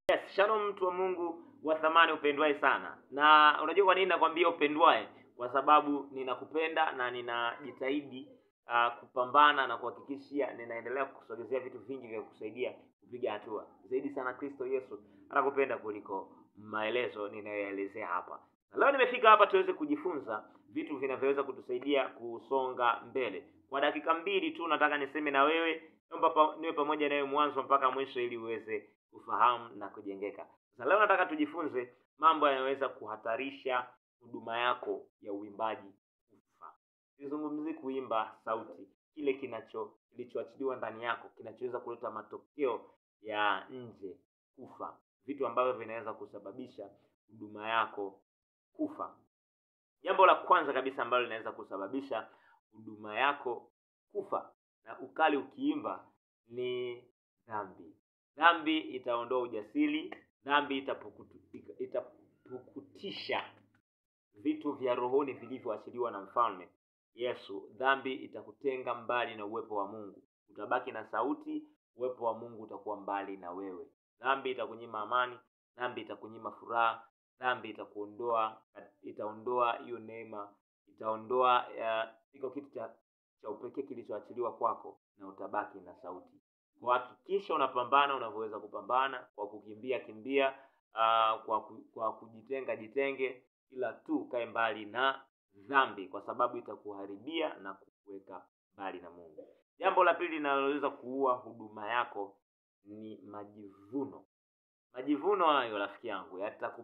Yes, shalom mtu wa Mungu wa thamani upendwaye sana. Na unajua kwa nini nakwambia upendwaye? Kwa sababu ninakupenda na ninajitahidi kupambana na kuhakikishia ninaendelea kukusogezea vitu vingi vya kukusaidia kupiga hatua. Zaidi sana Kristo Yesu anakupenda kuliko maelezo ninayoelezea hapa. Na leo nimefika hapa tuweze kujifunza vitu vinavyoweza kutusaidia kusonga mbele. Kwa dakika mbili tu nataka niseme na wewe, naomba niwe pamoja nawe mwanzo mpaka mwisho ili uweze kufahamu na kujengeka. Sasa leo nataka tujifunze mambo yanayoweza kuhatarisha huduma yako ya uimbaji kufa. Sizungumzi kuimba sauti, kile kilichoachiliwa ndani yako kinachoweza kuleta matokeo ya nje kufa, vitu ambavyo vinaweza kusababisha huduma yako kufa. Jambo la kwanza kabisa ambalo linaweza kusababisha huduma yako kufa na ukali ukiimba ni dhambi. Dhambi itaondoa ujasiri, dhambi itapukutisha vitu vya rohoni vilivyoachiliwa na mfalme Yesu. Dhambi itakutenga mbali na uwepo wa Mungu. Utabaki na sauti, uwepo wa Mungu utakuwa mbali na wewe. Dhambi itakunyima amani, dhambi itakunyima furaha, dhambi itaondoa hiyo neema, itaondoa iko kitu cha upekee kilichoachiliwa kwako na utabaki na sauti. Kuhakikisha unapambana unavyoweza kupambana, kwa kimbia, kwa kujitenga jitenge, ila tu kae mbali na dhambi kwa sababu itakuharibia na kukuweka mbali na Mungu. Jambo la pili linaloweza kuua huduma yako ni majivuno. Majivuno hayo rafiki yangu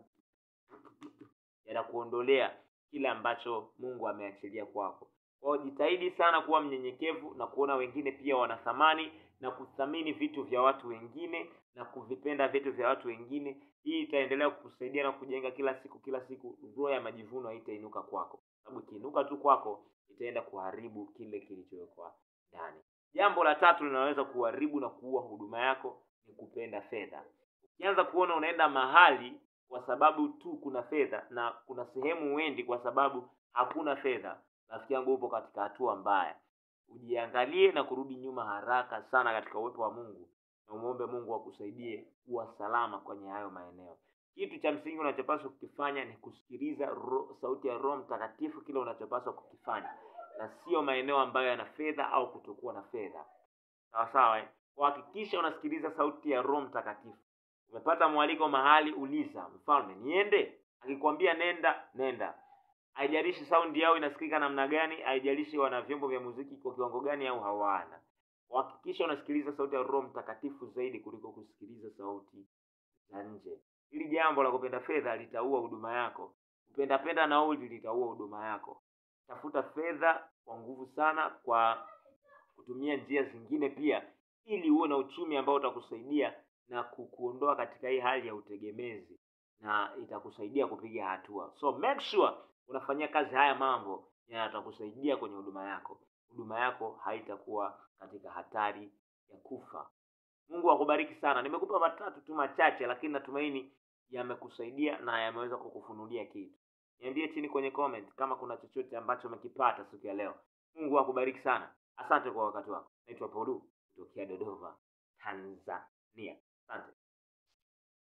yatakuondolea kile ambacho Mungu ameachilia kwako. Kwa jitahidi sana kuwa mnyenyekevu na kuona wengine pia wana thamani na kuthamini vitu vya watu wengine na kuvipenda vitu vya watu wengine. Hii itaendelea kukusaidia na kujenga kila siku. Roho ya majivuno haitainuka kwako, sababu ikiinuka tu kwako itaenda kuharibu kile kilichowekwa ndani. Jambo la tatu linaloweza kuharibu na kuua huduma yako ni kupenda fedha. Ukianza kuona unaenda mahali kwa sababu tu kuna fedha na kuna sehemu uendi kwa sababu hakuna fedha, rafiki yangu upo katika hatua mbaya. Ujiangalie na kurudi nyuma haraka sana katika uwepo wa Mungu na umuombe Mungu akusaidie kuwa salama kwenye hayo maeneo. Kitu cha msingi unachopaswa kukifanya ni kusikiliza sauti ya Roho Mtakatifu kile unachopaswa kukifanya, na sio maeneo ambayo yana fedha au kutokuwa na fedha. Sawa? Hakikisha unasikiliza sauti ya Roho Mtakatifu. Umepata mwaliko mahali, uliza mfalme, niende? Akikwambia nenda. Haijalishi saundi yao inasikika namna gani, haijalishi wana vyombo vya muziki kwa kiwango gani au hawana. Hakikisha unasikiliza sauti ya Roho Mtakatifu zaidi kuliko kusikiliza sauti za nje. Hili jambo la kupenda fedha litaua huduma yako. Kupenda nauli litaua huduma yako. Tafuta fedha kwa nguvu sana, kwa kutumia njia zingine pia, ili uwe na uchumi ambao utakusaidia na kukuondoa katika hii hali ya utegemezi na itakusaidia kupiga hatua. So make sure unafanyia kazi haya mambo yatakusaidia kwenye huduma yako. Huduma yako haitakuwa katika hatari ya kufa. Mungu akubariki sana. Nimekupa matatu tu machache, lakini natumaini yamekusaidia na yameweza kukufunulia kitu. Niambie chini kwenye comment kama kuna chochote ambacho umekipata siku ya leo. Mungu akubariki sana. Asante kwa wakati wako. Naitwa Paulu kutoka Dodoma, Tanzania. Asante.